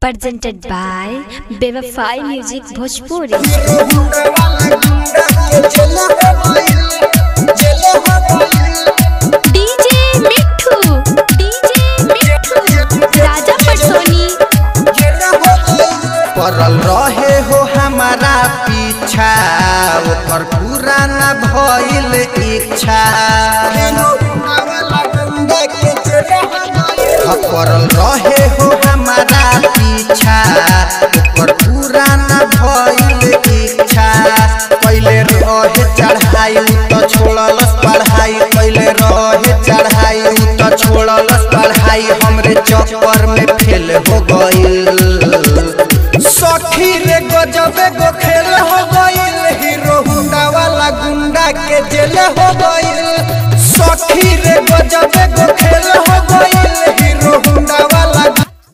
presented by Bevafai Music Bhojpuri। DJ मिट्ठू राजा पटसोनी। परल रहे हो हमारा पीछा ओकर पूरा न भइल इच्छा। परल रहे हो हमारा पीछा ओकर पूरा न भइल इच्छा। पहले रहे चढ़ाई तो छोड़लस पढ़ाई, पहले रहे चढ़ाई तो छोड़लस पढ़ाई। हमरे चक्कर में फेल हो गइल सखी रे गजबे गो खेल हो गइल। हीरो होंडा वाला गुंडा के जेल हो गइल। सखी रे गजबे गो खेल हो